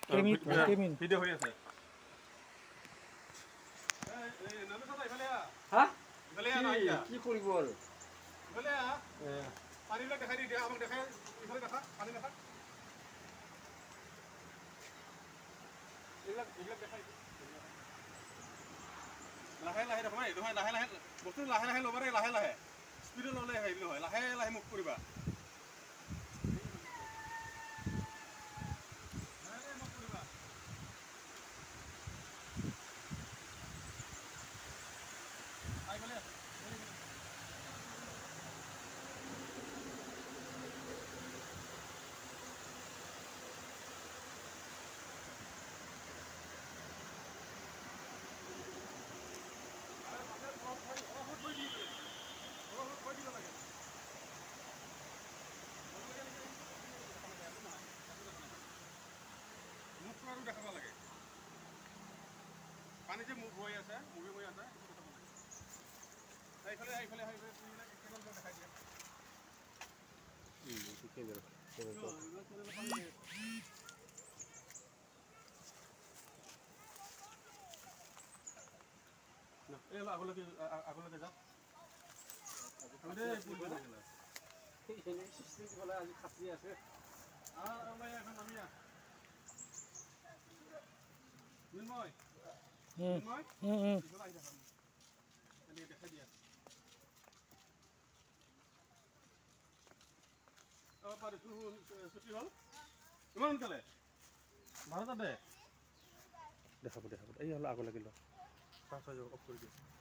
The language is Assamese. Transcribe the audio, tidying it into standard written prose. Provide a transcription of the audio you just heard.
ভিডিঅ' হৈ আছে কি কৰিব আৰু পানীবিলাক দেখাই দি দিয়া আমাক দেখাই ইফালে দেখা পানী দেখা এইবিলাক দেখাই লাহে লাহে দেখুৱাই নহয় লাহে লাহে বস্তু লাহে লাহে ল'ব লাহে লাহে স্পীডত ল'লে হেৰি নহয় লাহে লাহে মুখ কৰিবা দেখাব লাগে পানী যে মুখ হৈ আছে মুভি হৈ আছে এইফালে এইফালে দেখাই দিয়া আগলৈকে যাওক আজি খাচি আছে দেখাই দিয়া ছুটি হ'ল ইমান সোনকালে ভাৰততে দেখাব এই হ'লে আগলৈকে লওক অফ কৰি দিয়ক